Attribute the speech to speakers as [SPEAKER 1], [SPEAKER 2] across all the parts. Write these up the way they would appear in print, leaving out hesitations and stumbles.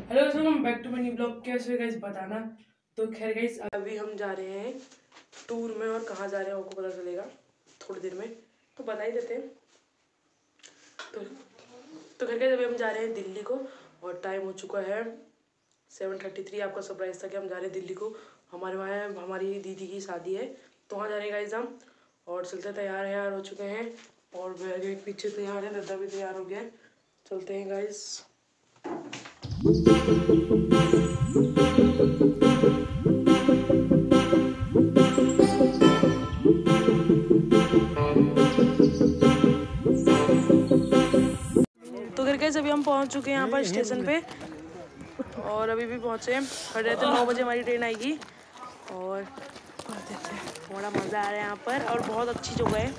[SPEAKER 1] Hello welcome back to my new blog. कैसे हो guys बताना। तो खैर गाइस अभी हम जा रहे हैं टूर में और कहाँ जा रहे हैं आपको पता चलेगा थोड़ी देर में, तो बता ही देते हैं। तो खैर गाइस अभी हम जा रहे हैं दिल्ली को और टाइम हो चुका है 7:33। आपका सरप्राइज था कि हम जा रहे हैं दिल्ली को। हमारे वहाँ हमारी दीदी की शादी है तो वहाँ जा रहे हैं गाइस हम। और चलते तैयार हो चुके हैं और पीछे तैयार है, दादा भी तैयार हो गया है। चलते हैं गाइस। तो फिर कैसे अभी हम पहुंच चुके हैं यहाँ पर स्टेशन पे और अभी भी पहुंचे हैं। खड़े थे 9 बजे हमारी ट्रेन आएगी और थोड़ा मज़ा आ रहा है यहाँ पर और बहुत अच्छी जगह है।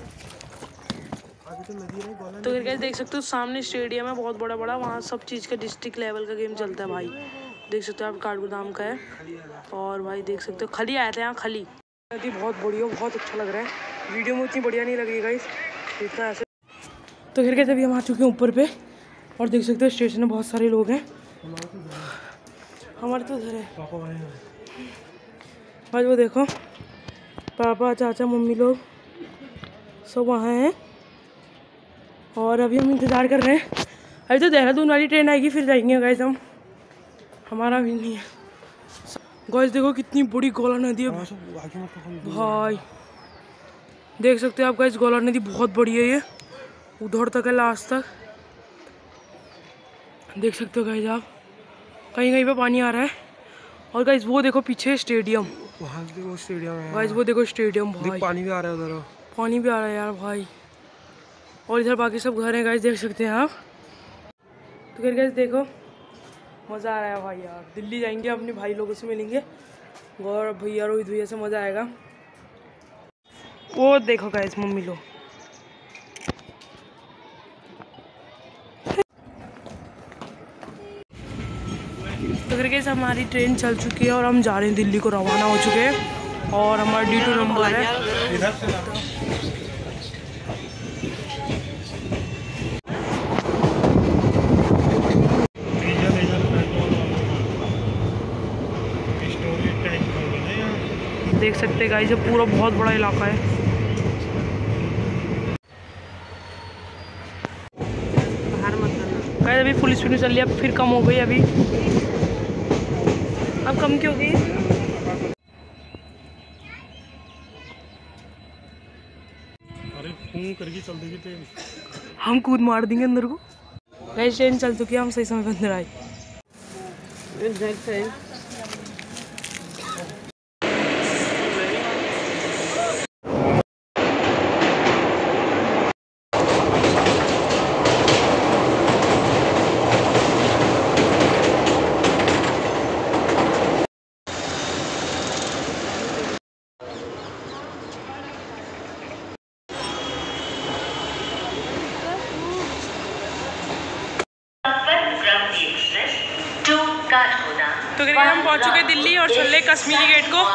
[SPEAKER 1] तो फिर कैसे देख सकते हो सामने स्टेडियम है बहुत बड़ा वहाँ सब चीज़ का डिस्ट्रिक्ट लेवल का गेम चलता है भाई। देख सकते हो आप काठगोदाम का है और भाई देख सकते हो खली आए थे यहाँ। खली नदी बहुत बढ़िया, बहुत अच्छा लग रहा है। वीडियो में उतनी बढ़िया नहीं लग रही गाइस इतना ऐसे। तो फिर कैसे अभी हम आ चुके हैं ऊपर पे और देख सकते हो स्टेशन में बहुत सारे लोग हैं। हमारे तो उधर है भाई, वो देखो पापा चाचा मम्मी लोग सब वहाँ हैं और अभी हम इंतज़ार कर रहे हैं। अभी तो देहरादून वाली ट्रेन आएगी फिर जाएंगे गाइस हम। हमारा भी नहीं है गाइस। देखो कितनी बड़ी गोला नदी है भाई, देख सकते हो आप गाइस। गोला नदी बहुत बड़ी है, ये उधर तक है लास्ट तक, देख सकते हो गाइस आप। कहीं कहीं पे पानी आ रहा है और गाइस वो देखो पीछे स्टेडियम,
[SPEAKER 2] वहाँ देखो स्टेडियम है
[SPEAKER 1] गाइस। वो देखो स्टेडियम भाई,
[SPEAKER 2] पानी भी आ रहा है उधर,
[SPEAKER 1] पानी भी आ रहा है यार भाई। और इधर बाकी सब घर हैं गाइस, देख सकते हैं आप। तो फिर गाइस देखो मज़ा आ रहा है भाई यार। दिल्ली जाएंगे अपने भाई लोगों से मिलेंगे और भैया रोहित भैया से मज़ा आएगा। वो देखो गाइस मम्मी लोग। तो फिर गाइस हमारी ट्रेन चल चुकी है और हम जा रहे हैं दिल्ली को, रवाना हो चुके हैं और हमारा D2 नंबर है। देख सकते हैं गाइस ये पूरा बहुत बड़ा इलाका है। गाइस अभी फुल स्पीड में चल रही है, अब फिर कम हो गई। अभी अब कम क्यों गई?
[SPEAKER 2] अरे फोन करके चल देगी ट्रेन,
[SPEAKER 1] हम कूद मार देंगे अंदर को। गाइस ट्रेन चल चुकी है, हम सही समय पर अंदर आए। तो हम पहुंच चुके दिल्ली और चल रहे कश्मीरी गेट को।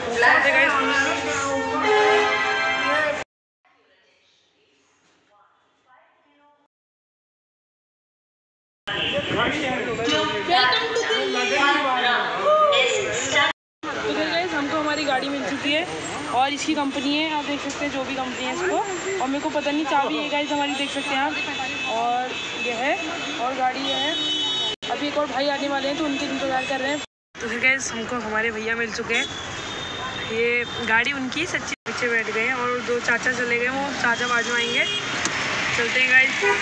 [SPEAKER 1] तो गाइस हमको हमारी गाड़ी मिल चुकी है और इसकी कंपनी है, आप देख सकते हैं जो भी कंपनी है इसको। और मेरे को पता नहीं चाबी है गाइस हमारी, देख सकते हैं आप। और ये है और गाड़ी ये है। अभी एक और भाई आने वाले हैं तो उनके इंतज़ार कर रहे हैं। तो फिर गाइस हमको हमारे भैया मिल चुके हैं। ये गाड़ी उनकी सच्ची पीछे बैठ गए हैं और 2 चाचा चले गए, वो चाचा बाजू आएंगे। चलते हैं गाइस।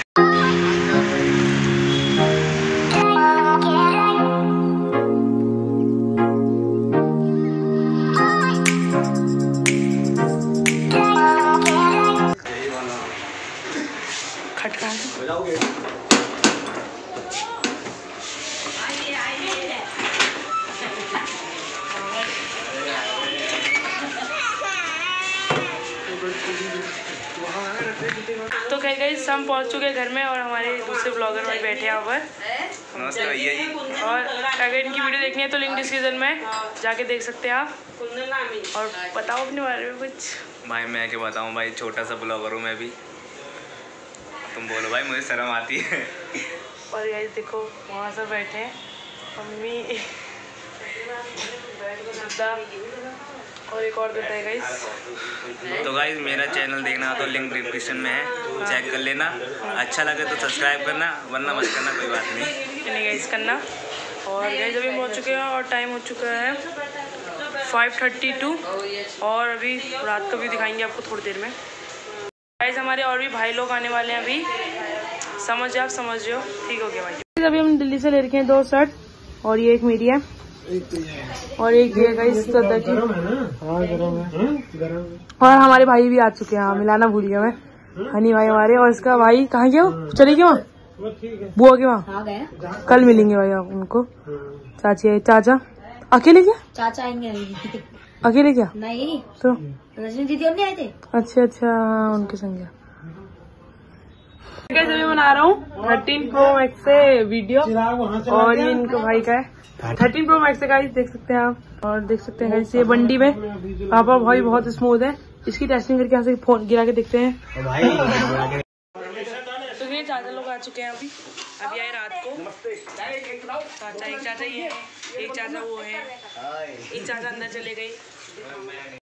[SPEAKER 1] तो कह गए हम पहुंच चुके हैं घर में और हमारे दूसरे ब्लॉगर भाई बैठे हैं यहाँ पर।
[SPEAKER 3] नमस्ते भैया जी।
[SPEAKER 1] और अगर इनकी वीडियो देखनी है तो लिंक डिस्क्रिप्शन में जाके देख सकते हैं आप। और बताओ अपने बारे में कुछ।
[SPEAKER 3] भाई मैं क्या बताऊँ भाई, छोटा सा ब्लॉगर हूँ मैं भी। तुम बोलो भाई, मुझे शर्म आती है।
[SPEAKER 1] और गाइस देखो वहाँ सब बैठे हैं मम्मी और एक और देता है गाइस।
[SPEAKER 3] तो गाइस मेरा चैनल देखना हो तो लिंक डिस्क्रिप्शन में है, चेक कर लेना। अच्छा लगे तो सब्सक्राइब करना, वरना मत करना, कोई बात नहीं
[SPEAKER 1] गाइस करना। और गाइस अभी हम हो चुके हैं और टाइम हो चुका है 5:32 और अभी रात का भी दिखाएंगे आपको थोड़ी देर में। गाइस हमारे और भी भाई लोग आने वाले हैं अभी, समझ आप समझ रहे हो, ठीक हो गया भाई। अभी हम दिल्ली से ले रखे हैं 2 शर्ट और ये एक मेरी है और एक ये गाइस दादा की। और हमारे भाई भी आ चुके हैं, मिलाना भूल गया मैं, हनी भाई हमारे। और इसका भाई कहाँ गया, वो चले गए वहाँ बुआ के वहाँ, कल मिलेंगे भाई आप उनको। चाची चाचा अकेले क्या,
[SPEAKER 4] चाचा आएंगे
[SPEAKER 1] अकेले क्या
[SPEAKER 4] नहीं
[SPEAKER 1] तो
[SPEAKER 4] रजनी दीदी और नहीं आए थे।
[SPEAKER 1] अच्छा उनके संग। कैसे मैं बना रहा हूँ 13 Pro Max से वीडियो और ये इनको भाई का है 13 Pro Max से गाइस, देख सकते हैं आप। और देख सकते हैं गाइस ये बंडी में पापा भाई बहुत स्मूथ है, इसकी टेस्टिंग करके यहाँ से फोन गिरा के देखते हैं। तो ये चाचा लोग आ चुके हैं अभी आए रात को। चाचा एक चाचा ये है, एक चाचा वो है, एक चाचा अंदर चले गए।